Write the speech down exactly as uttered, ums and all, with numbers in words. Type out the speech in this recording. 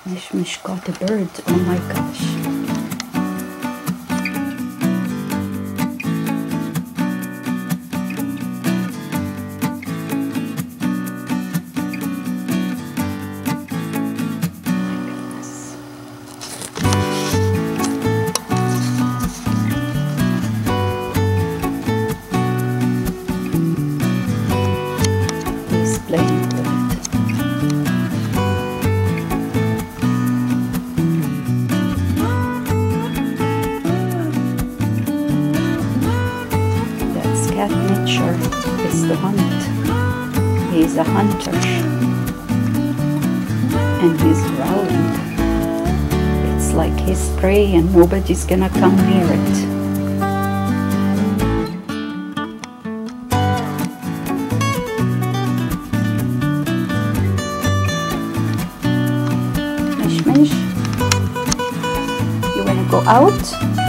Mishmish got a bird, oh my gosh. Playing with it. That's Catcoot is the hunt. He's a hunter and he's growling. It's like his prey and nobody's gonna come near it. Mishmish, you wanna go out?